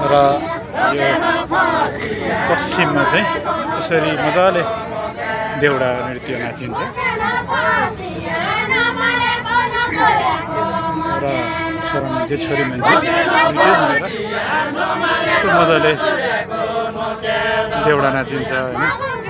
र यो पश्चिममा चाहिँ यसरी मजाले देउडा नृत्य नाचिन्छ र छोरा मान्छे छोरी मान्छे यस्तो मजाले देउडा नाचिन्छ हैन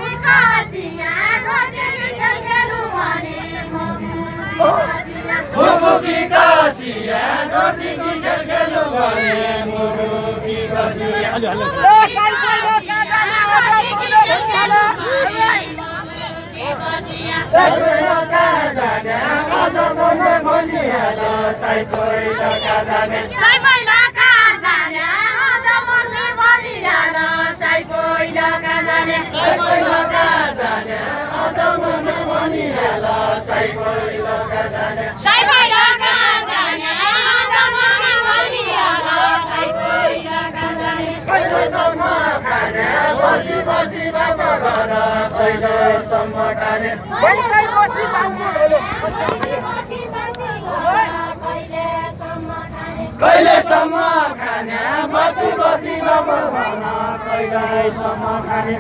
कहिलेसम्म खाने बसी बसी बगाना कहिलेसम्म खाने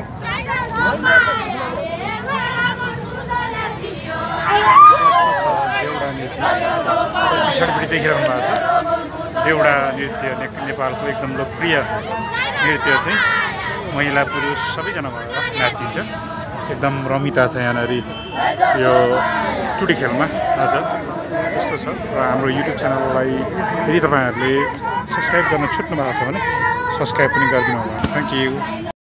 पछाडिपट्टि देखिरहनु भएको छ देउडा नृत्य नेपालको एकदम लोकप्रिय नृत्य चाहिँ महिला पुरुष सबैजना भएर नाचिन्छ एकदम रमिता छ यहाँनिर यो टुडी खेलमा आज यस्तो छ र हाम्रो युट्युब च्यानललाई यदि तपाईहरुले सब्स्क्राइब गर्न छुट्नु भएको छ भने सब्स्क्राइब पनि गरिदिनु होला थ्यांक यू